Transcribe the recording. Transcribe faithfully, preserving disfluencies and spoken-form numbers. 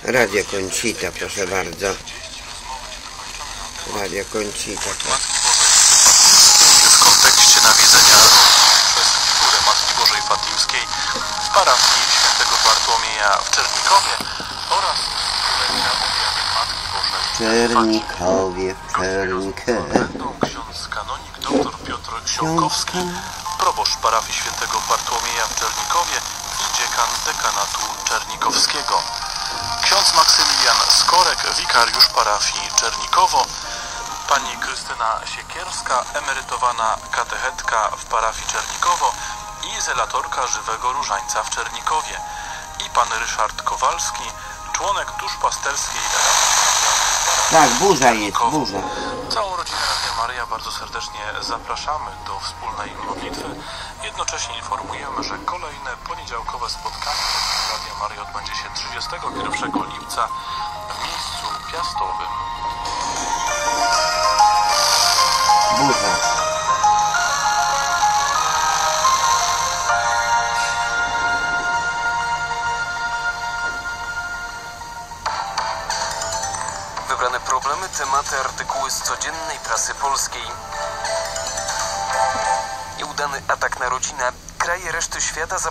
Radio Conchita, proszę bardzo. Radio Conchita. W kontekście nawiedzenia przez figurę Matki Bożej Fatimskiej w parafii świętego Bartłomieja w Czernikowie oraz Matki Bożej Czernikowie, w Czernikowie. będą ksiądz kanonik dr Piotr Siąkowski, proboszcz parafii świętego Bartłomieja w Czernikowie i dziekan dekanatu czernikowskiego. Ksiądz Maksymilian Skorek, wikariusz parafii Czernikowo, pani Krystyna Siekierska, emerytowana katechetka w parafii Czernikowo i zelatorka żywego różańca w Czernikowie, i pan Ryszard Kowalski, członek duszpasterskiej Tak, burza jest, burza. Całą rodzinę Radia Maryja bardzo serdecznie zapraszamy do wspólnej modlitwy. Jednocześnie informujemy, że kolejne poniedziałkowe spotkanie Radia Maryja odbędzie się trzydziestego pierwszego lipca w miejscu piastowym. Burza. Wybrane problemy, tematy, artykuły z codziennej prasy polskiej. Nieudany atak na rodzinę. Kraje reszty świata